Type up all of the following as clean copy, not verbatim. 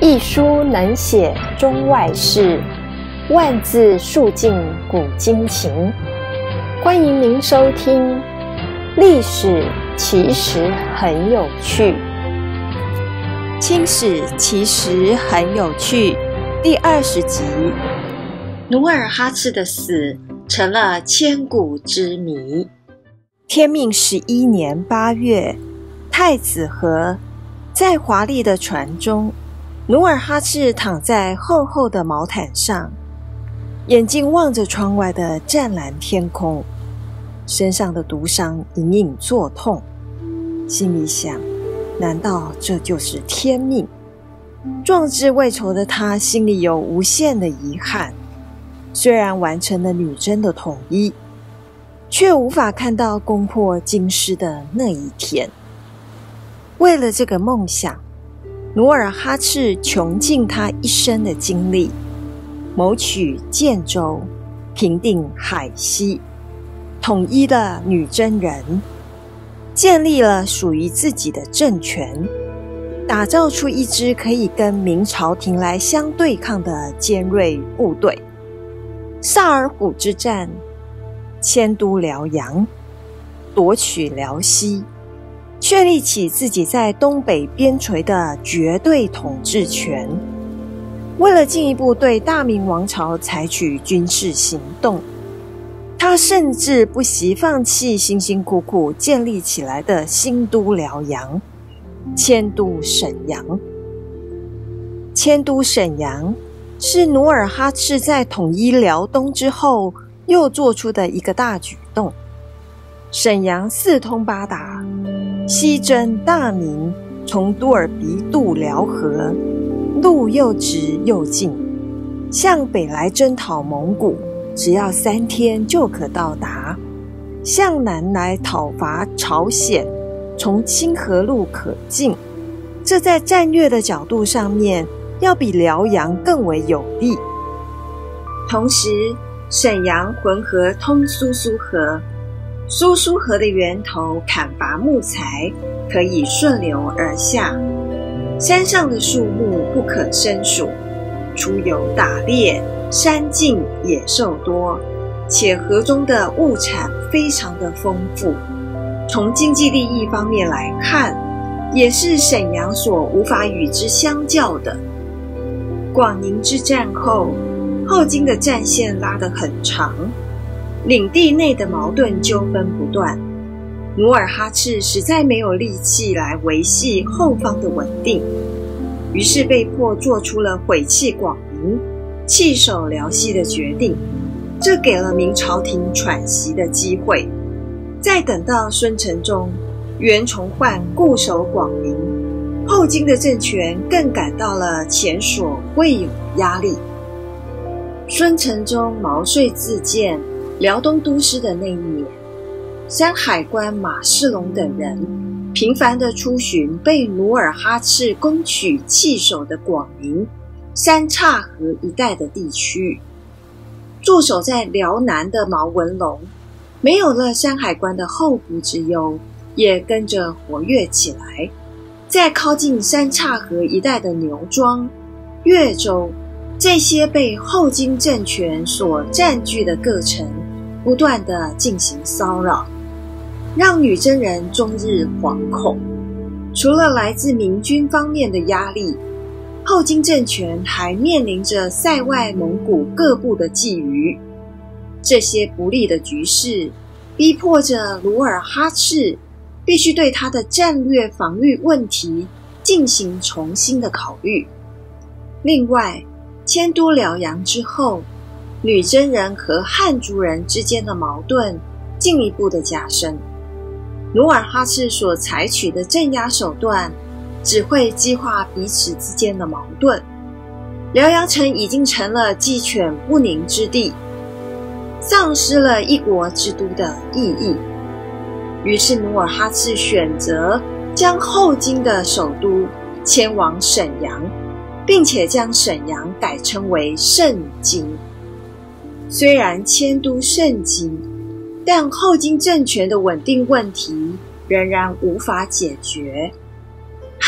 一书能写中外事，万字述尽古今情。欢迎您收听《历史其实很有趣》。 清史其实很有趣第20集，努尔哈赤的死成了千古之谜。天命11年8月，太子河，在华丽的船中，努尔哈赤躺在厚厚的毛毯上，眼睛望着窗外的湛蓝天空，身上的毒伤隐隐作痛，心里想，难道这就是天命？壮志未酬的他心里有无限的遗憾，虽然完成了女真的统一，却无法看到攻破京师的那一天。为了这个梦想，努尔哈赤穷尽他一生的精力，谋取建州，平定海西，统一了女真人，建立了属于自己的政权，打造出一支可以跟明朝廷来相对抗的尖锐部队。萨尔浒之战，迁都辽阳，夺取辽西，确立起自己在东北边陲的绝对统治权。为了进一步对大明王朝采取军事行动，他甚至不惜放弃辛辛苦苦建立起来的新都辽阳，迁都沈阳。迁都沈阳是努尔哈赤在统一辽东之后又做出的一个大举动。沈阳四通八达，西征大明，从都尔鼻渡辽河，路又直又近，向北来征讨蒙古，只要3天就可到达；向南来讨伐朝鲜，从清河路可进。这在战略的角度上面，要比辽阳更为有利。同时，沈阳浑河通苏苏河，苏苏河的源头砍伐木材可以顺流而下，山上的树木不可胜数，出有打猎，山径野兽多，且河中的物产非常的丰富。从经济利益方面来看，也是沈阳所无法与之相较的。广宁之战后，后金的战线拉得很长，领地内的矛盾纠纷不断，努尔哈赤实在没有力气来维系后方的稳定，于是被迫做出了毁弃广宁，弃守辽西的决定。这给了明朝廷喘息的机会。再等到孙承宗、袁崇焕固守广宁，后金的政权更感到了前所未有的压力。孙承宗毛遂自荐辽东都师的那一年，山海关马世龙等人频繁地出巡被努尔哈赤攻取弃守的广宁、三岔河一带的地区。驻守在辽南的毛文龙没有了山海关的后顾之忧，也跟着活跃起来。在靠近三岔河一带的牛庄、越州，这些被后金政权所占据的各城不断地进行骚扰，让女真人终日惶恐。除了来自明军方面的压力，后金政权还面临着塞外蒙古各部的觊觎。这些不利的局势逼迫着努尔哈赤必须对他的战略防御问题进行重新的考虑。另外，迁都辽阳之后，女真人和汉族人之间的矛盾进一步的加深。努尔哈赤所采取的镇压手段只会激化彼此之间的矛盾，辽阳城已经成了鸡犬不宁之地，丧失了一国之都的意义。于是努尔哈赤选择将后金的首都迁往沈阳，并且将沈阳改称为盛京。虽然迁都盛京，但后金政权的稳定问题仍然无法解决。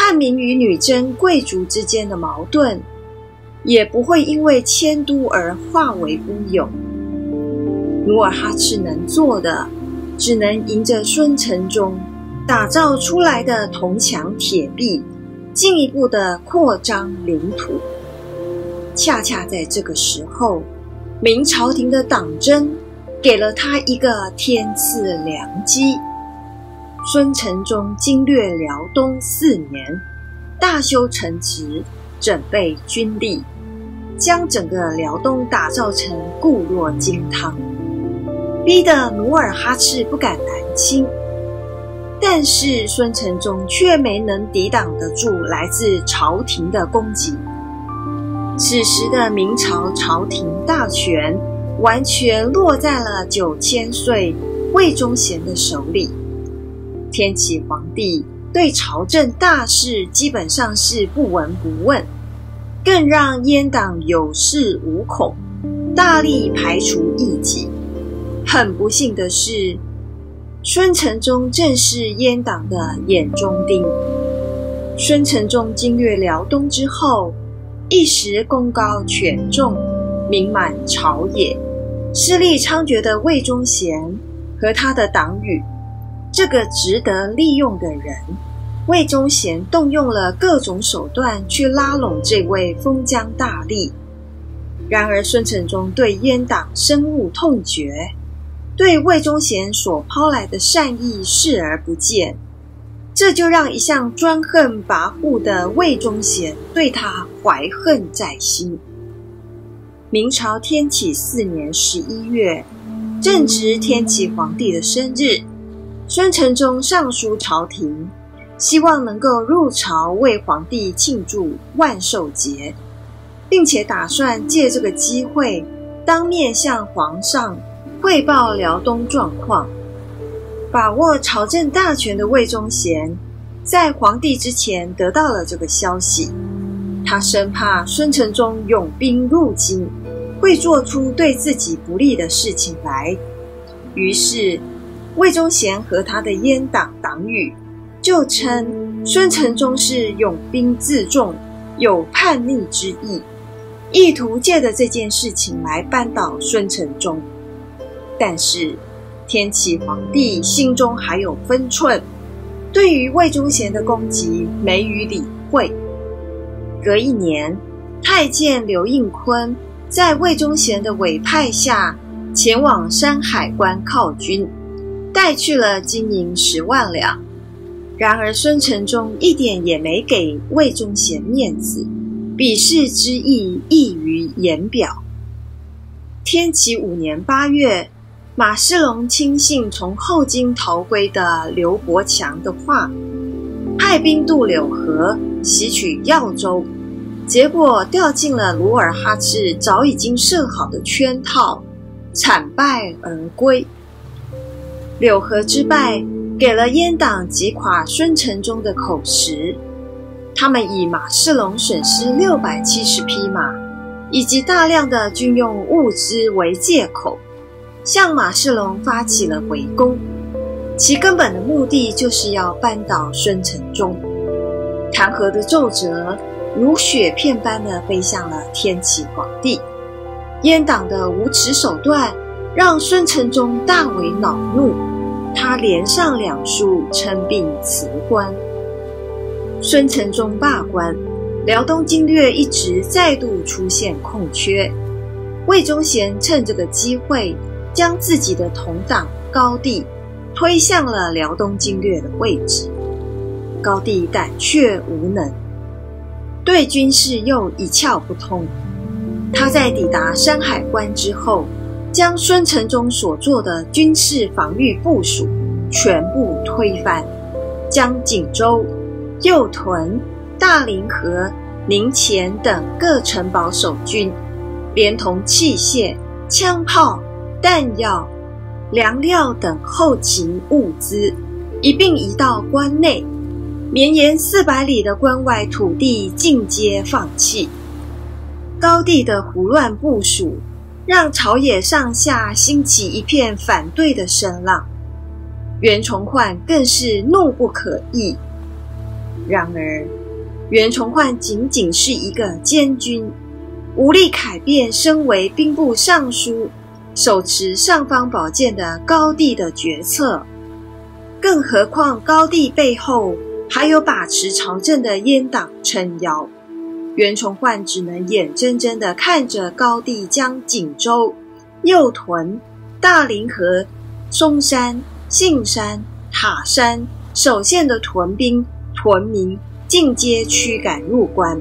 汉民与女真贵族之间的矛盾，也不会因为迁都而化为乌有。努尔哈赤能做的，只能迎着孙承宗打造出来的铜墙铁壁，进一步的扩张领土。恰恰在这个时候，明朝廷的党争给了他一个天赐良机。孙承宗经略辽东4年，大修城池，整备军力，将整个辽东打造成固若金汤，逼得努尔哈赤不敢南侵。但是孙承宗却没能抵挡得住来自朝廷的攻击。此时的明朝朝廷大权完全落在了9000岁魏忠贤的手里。天启皇帝对朝政大事基本上是不闻不问，更让阉党有恃无恐，大力排除异己。很不幸的是，孙承宗正是阉党的眼中钉。孙承宗经略辽东之后，一时功高权重，名满朝野，势力猖獗的魏忠贤和他的党羽，这个值得利用的人，魏忠贤动用了各种手段去拉拢这位封疆大吏。然而孙承宗对阉党深恶痛绝，对魏忠贤所抛来的善意视而不见，这就让一向专横跋扈的魏忠贤对他怀恨在心。明朝天启4年11月，正值天启皇帝的生日，孙承宗上书朝廷，希望能够入朝为皇帝庆祝万寿节，并且打算借这个机会当面向皇上汇报辽东状况。把握朝政大权的魏忠贤在皇帝之前得到了这个消息，他生怕孙承宗拥兵入京，会做出对自己不利的事情来。于是魏忠贤和他的阉党党羽就称孙承宗是拥兵自重，有叛逆之意，意图借着这件事情来扳倒孙承宗。但是天启皇帝心中还有分寸，对于魏忠贤的攻击没予理会。隔一年，太监刘应坤在魏忠贤的委派下前往山海关犒军，带去了金银10万两。然而孙承宗一点也没给魏忠贤面子，鄙视之意溢于言表。天启5年8月，马士龙亲信从后金逃归的刘伯强的话，派兵渡柳河，袭取耀州，结果掉进了努尔哈赤早已经设好的圈套，惨败而归。柳河之败给了阉党击垮孙承宗的口实，他们以马士龙损失670匹马以及大量的军用物资为借口，向马士龙发起了围攻，其根本的目的就是要扳倒孙承宗。弹劾的奏折如雪片般的飞向了天启皇帝。阉党的无耻手段让孙承宗大为恼怒，他连上2书称病辞官。孙承宗罢官，辽东经略一职再度出现空缺。魏忠贤趁这个机会将自己的同党高第推向了辽东经略的位置。高第胆怯无能，对军事又一窍不通。他在抵达山海关之后，将孙承宗所做的军事防御部署全部推翻，将锦州、右屯、大凌河、宁前等各城堡守军，连同器械、枪炮、弹药、粮料等后勤物资一并移到关内，绵延400里的关外土地尽皆放弃。高第的胡乱部署让朝野上下兴起一片反对的声浪，袁崇焕更是怒不可遏。然而袁崇焕仅仅是一个监军，无力改变身为兵部尚书、手持尚方宝剑的高帝的决策。更何况高帝背后还有把持朝政的阉党撑腰，袁崇焕只能眼睁睁地看着高帝将锦州、右屯、大凌河、松山、杏山、塔山守县的屯兵、屯民尽皆驱赶入关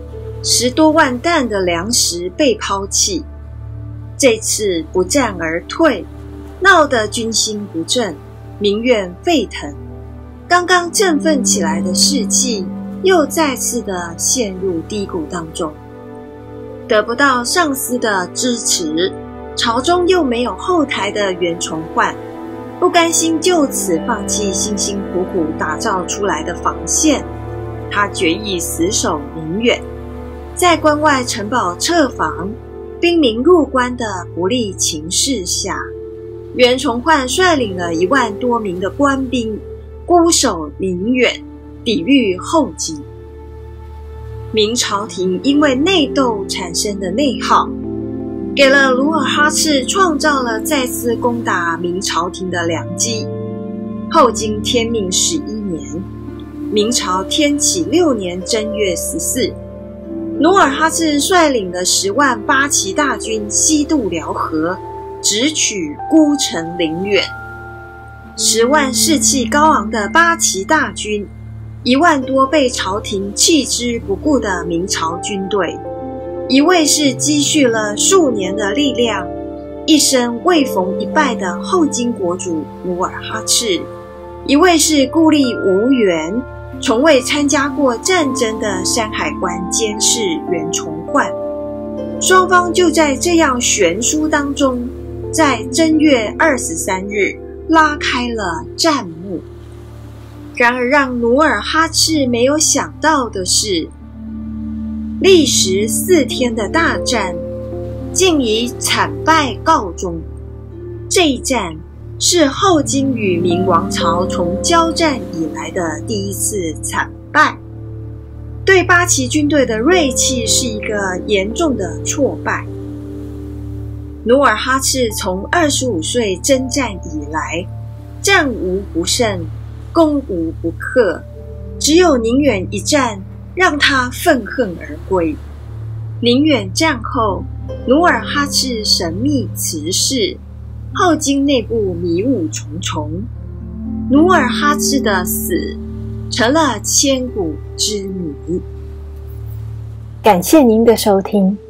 ，10多万担的粮食被抛弃。这次不战而退，闹得军心不振，民怨沸腾，刚刚振奋起来的士气又再次的陷入低谷当中。得不到上司的支持，朝中又没有后台的袁崇焕，不甘心就此放弃辛辛苦苦打造出来的防线，他决意死守宁远。在关外城堡撤防、兵民入关的不利情势下，袁崇焕率领了1万多名的官兵固守宁远，抵御后金。明朝廷因为内斗产生的内耗，给了努尔哈赤创造了再次攻打明朝廷的良机。后金天命11年，明朝天启6年正月14，努尔哈赤率领了10万八旗大军西渡辽河，直取孤城宁远。10万士气高昂的八旗大军，1万多被朝廷弃之不顾的明朝军队，一位是积蓄了数年的力量，一生未逢一败的后金国主努尔哈赤，一位是孤立无援、从未参加过战争的山海关监事袁崇焕。双方就在这样悬殊当中，在正月23日拉开了战幕。然而让努尔哈赤没有想到的是，历时4天的大战竟以惨败告终。这一战是后金与明王朝从交战以来的第一次惨败，对八旗军队的锐气是一个严重的挫败。努尔哈赤从25岁征战以来，战无不胜，攻无不克，只有宁远一战让他愤恨而归。宁远战后，努尔哈赤神秘辞世，后金内部迷雾重重，努尔哈赤的死成了千古之谜。 感谢您的收听。